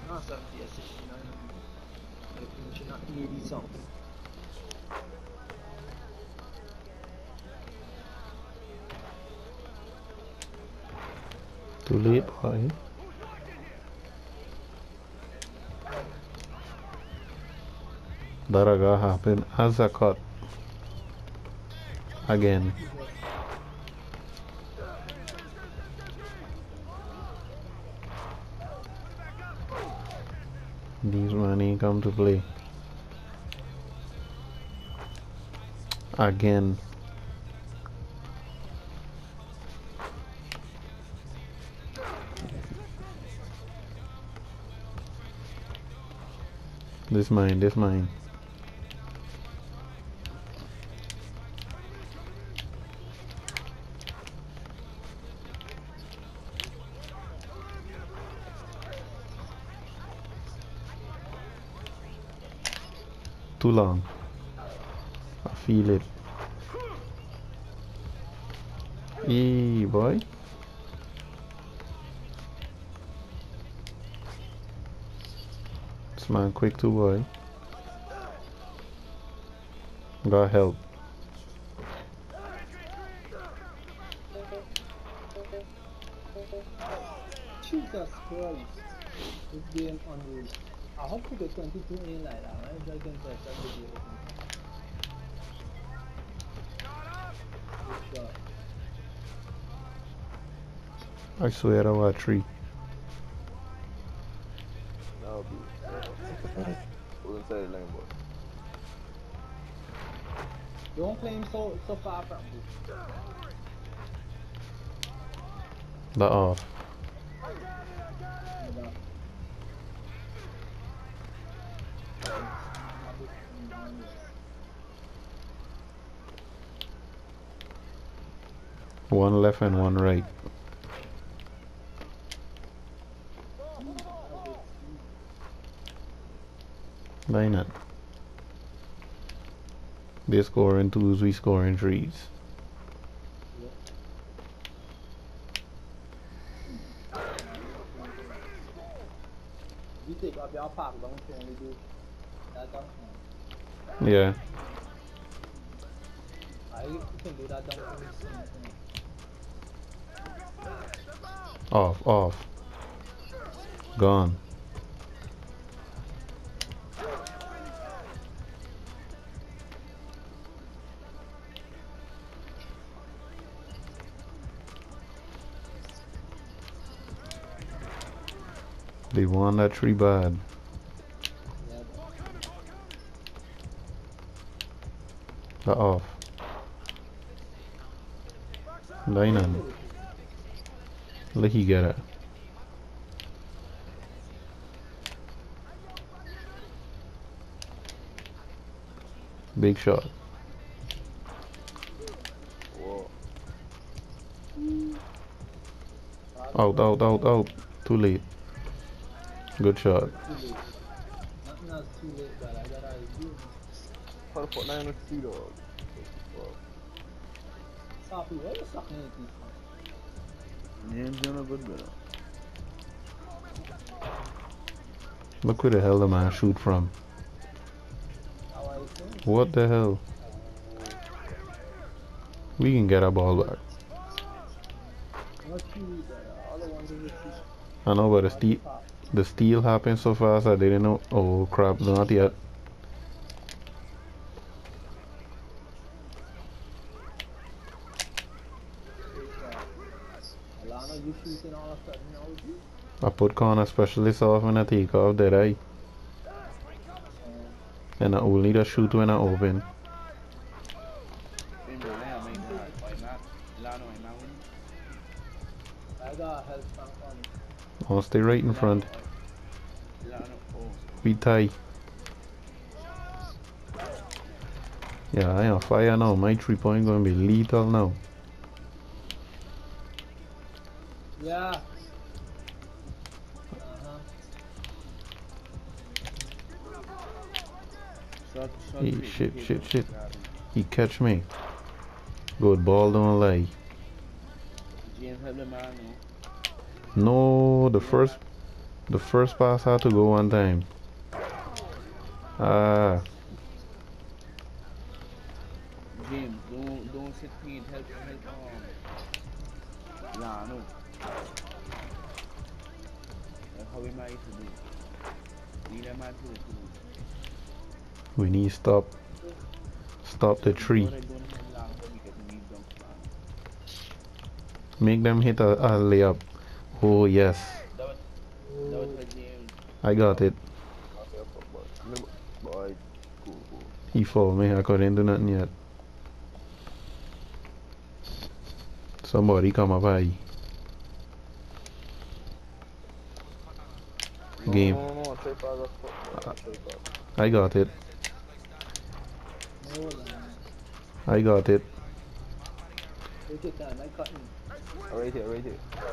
Ah, 70 or 69. I think you're not 80 something. Too late, boy. That got happen as a cut again. These man ain't come to play. Again. This mine, this mine. Too long. I feel it. Hey, boy. This man quick too, boy. Got help. Jesus Christ. This game unreal. I hope to get 22 in like that, right? If I can touch that video. Good shot. I swear I was 3. That'll be who's inside the lane, boy. Don't play him so far from you. That off. One left and one right. Line it. They score in 2s, we score in 3s. You take up your park, don't you only do that dunk? Yeah. I can do that dunk. Off, off. Gone. They won that 3 bad. Off. Line on. Look, he get it. Big shot. Whoa. Out, out, out, out. Too late. Good shot. Nothing else too late, but I got idea. How the fuck 9 on 2 dog? Sophie, what are you sucking at these? Name's on a good bit. Look where the hell the man shoot from. What the hell? We can get a ball back. I know, but the steal happened so fast I didn't know. Oh crap, not yet. I put corner specialist off when I take off, did I? And I only just shoot when I open. I'll stay right in front. We tie. Yeah, I am fire now. My 3-point gonna be lethal now. Yeah. Hey, shit, shit, shit. He catch me. Good ball, don't lie. No, the first The first pass had to go one time. Ah, James, don't sit paint, help, Lano. That's how we might to do. Need a man to do. we need stop the tree. Make them hit a layup. Oh yes, That was for James. I got it. Boy, cool. He fouled me. I couldn't do nothing yet. Somebody come up high. Game. No, I got it. No, man. I got it. Take your time, I cut him. Right here. It's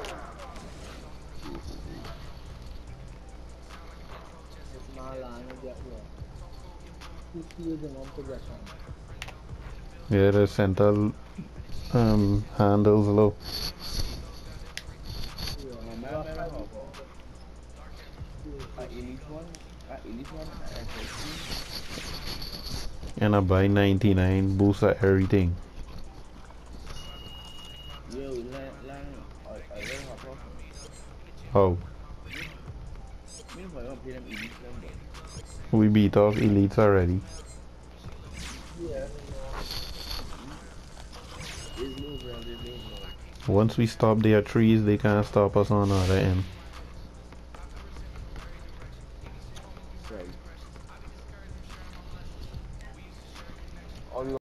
my line, I get one. 2 steals in 1 possession. Yeah, the center handles low. And I buy 99 boost at everything. How? We beat off elites already. Yeah. Once we stop their trees, they can't stop us on the other end.